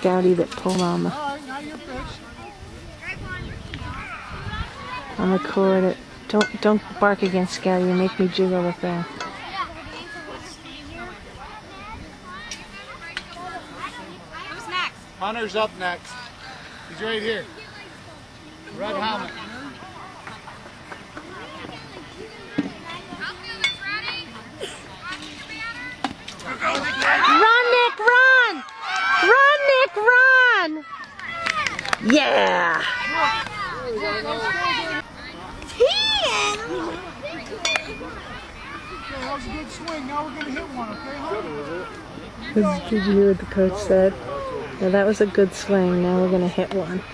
Scouty that pulled on the... I'll record it. Don't bark again, Scouty. You make me jiggle the thing. Who's next? Hunter's up next. He's right here. Red helmet. Run, Nick, run! Run, Nick, run! Yeah! That was a good swing. Now we're going to hit one, okay, Hunter? Did you hear what the coach said? Yeah, that was a good swing. Now we're going to hit one.